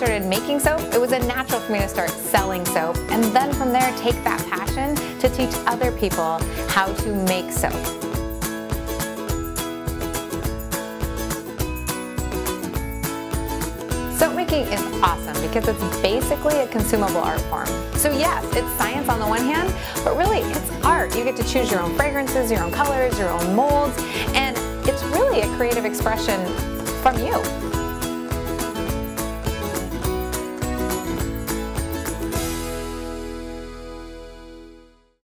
started making soap, it was a natural for me to start selling soap, and then from there take that passion to teach other people how to make soap. Soap making is awesome because it's basically a consumable art form. So yes, it's science on the one hand, but really it's art. You get to choose your own fragrances, your own colors, your own molds, and it's really a creative expression from you.